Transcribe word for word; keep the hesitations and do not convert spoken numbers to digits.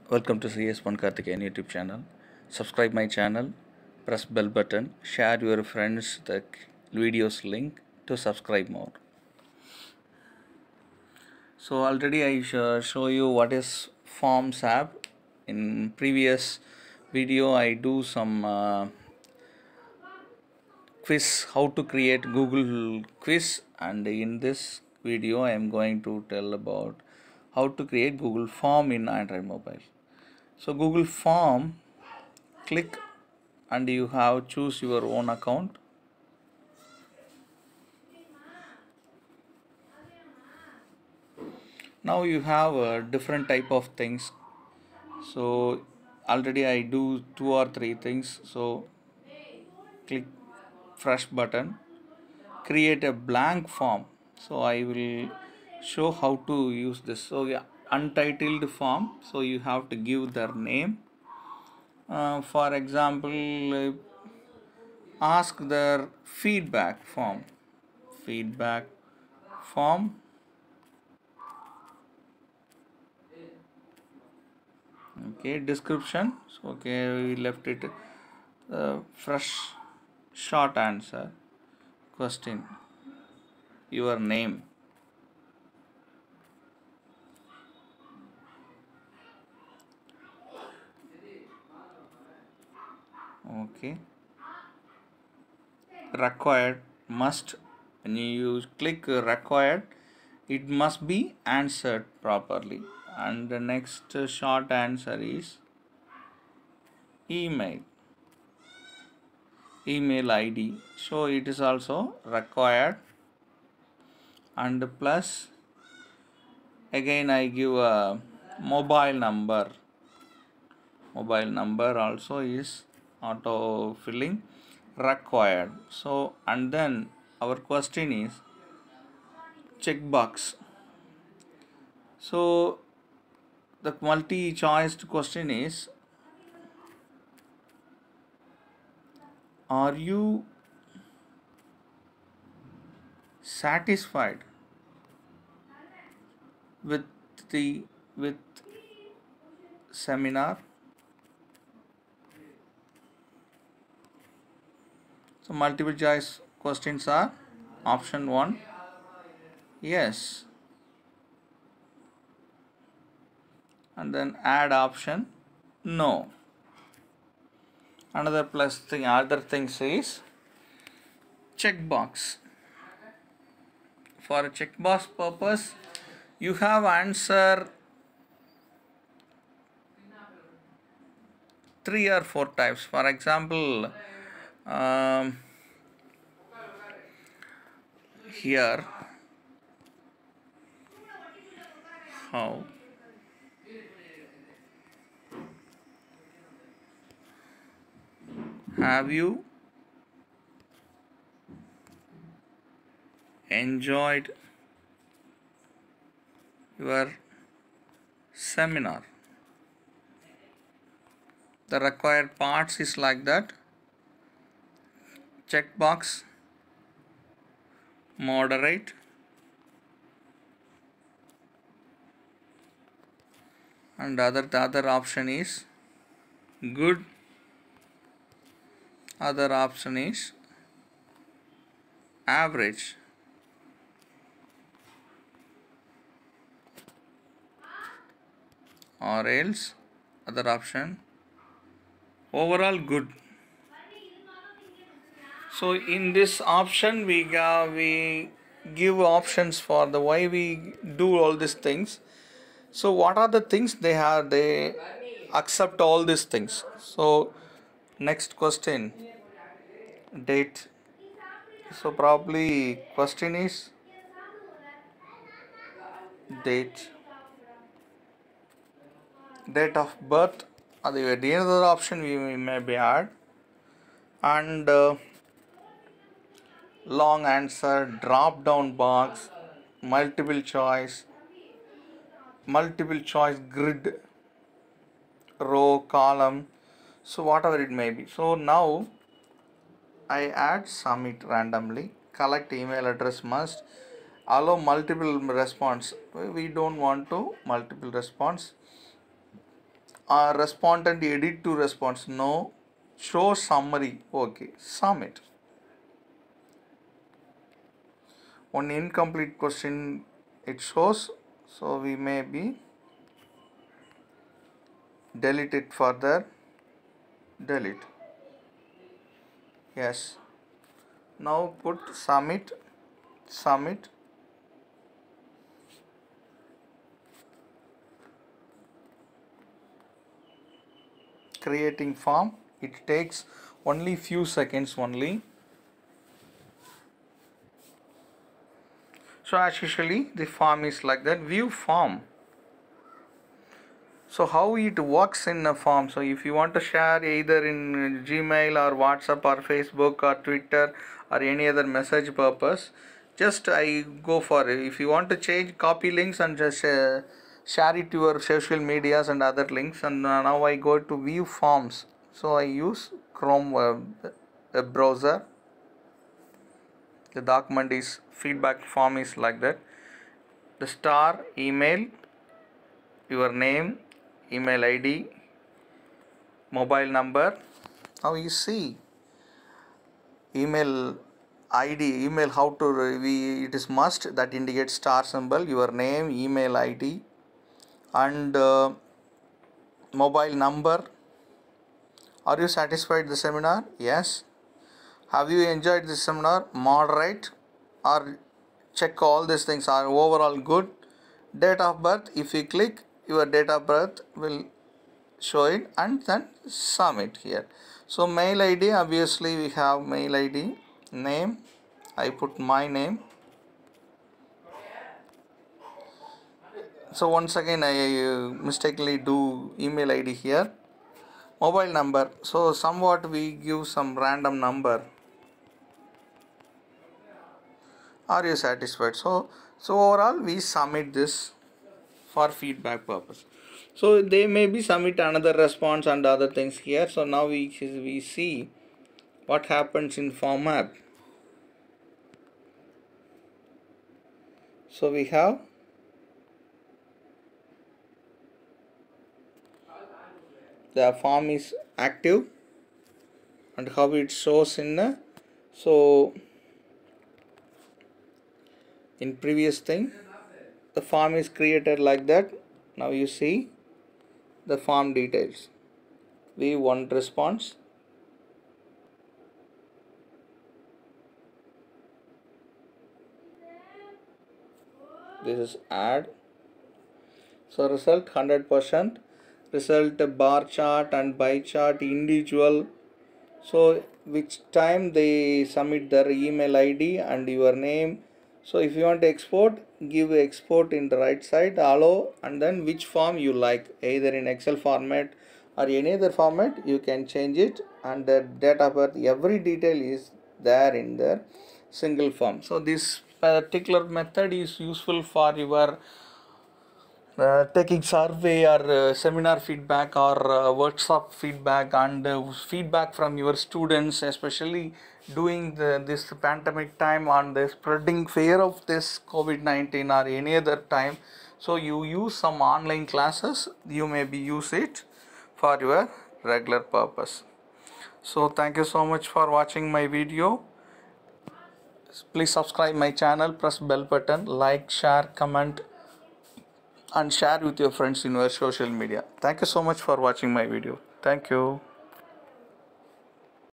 Welcome to C S one Karthikeyan YouTube channel. Subscribe my channel, press bell button, share your friends the videos link to subscribe more. So already I sh- show you what is Forms app. In previous video I do some uh, quiz how to create Google quiz, and in this video I am going to tell about how to create Google form in Android mobile. So Google form, click and you have choose your own account. Now you have a different type of things. So already I do two or three things. So click fresh button, create a blank form. So I will show how to use this. So yeah, untitled form, so you have to give their name. Uh, for example, uh, ask their feedback form feedback form. Okay, description. So okay, we left it uh, fresh, short answer, question, your name. Okay, required, must. When you click required, it must be answered properly. And the next short answer is email email I D. So it is also required. And plus again I give a mobile number. Mobile number also is auto filling, required. So and then our question is checkbox. So the multi choice question is, are you satisfied with the with seminar? So multiple choice questions are option one, yes, and then add option no. Another plus thing, other things is checkbox. For a checkbox purpose, you have answer three or four types. For example, um, here, how have you enjoyed your seminar? The required parts is like that: checkbox, moderate, and other the other option is good. Other option is average. Or else other option overall good. So in this option we got, we give options for the why we do all these things. So what are the things they have, they accept all these things. So next question, date. So probably question is date date of birth. Other the other option we may be add. And uh, long answer, drop down box, multiple choice, multiple choice grid, row, column, so whatever it may be. So now I add submit randomly, collect email address must, allow multiple response, we don't want to multiple response, uh, respondent edit to response, no. Show summary, okay. Submit. One incomplete question it shows, so we may be delete it further. Delete. Yes. Now put submit. Submit. Creating form. It takes only few seconds only. So as usually the form is like that. View form. So how it works in a form? So if you want to share either in Gmail or WhatsApp or Facebook or Twitter or any other message purpose, just I go for it. If you want to change, copy links and just uh, share it to your social medias and other links. And uh, now I go to view forms. So I use Chrome web, web browser. The document is feedback form is like that. The star email, your name, email I D, mobile number. Now you see email I D, email how to we it is must that indicates star symbol, your name, email I D, and uh, mobile number. Are you satisfied with the seminar? Yes. Have you enjoyed this seminar? Moderate or check all these things are overall good. Date of birth, if you click, your date of birth will show it and then submit here. So mail I D, obviously we have mail I D. Name, I put my name. So once again I uh, mistakenly do email I D here. Mobile number, so somewhat we give some random number. Are you satisfied? So so overall we submit this for feedback purpose. So they may be submit another response and other things here. So now we we see what happens in form app. So we have the form is active and how it shows in a, so in previous thing the form is created like that. Now you see the form details. V one response, this is add. So result one hundred percent, result bar chart and by chart individual. So which time they submit their email I D and your name. So if you want to export, give export in the right side, allow, and then which form you like, either in Excel format or any other format you can change it, and the date of birth, every detail is there in the single form. So this particular method is useful for your uh, taking survey or uh, seminar feedback or uh, workshop feedback and uh, feedback from your students, especially during the, this pandemic time and the spreading fear of this COVID nineteen or any other time. So you use some online classes, you maybe use it for your regular purpose. So thank you so much for watching my video. Please subscribe my channel, press bell button, like, share, comment and share with your friends in your social media. Thank you so much for watching my video. Thank you.